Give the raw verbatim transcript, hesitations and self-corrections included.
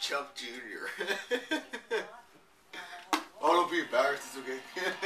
Chuck Junior Oh, don't be embarrassed. It's okay.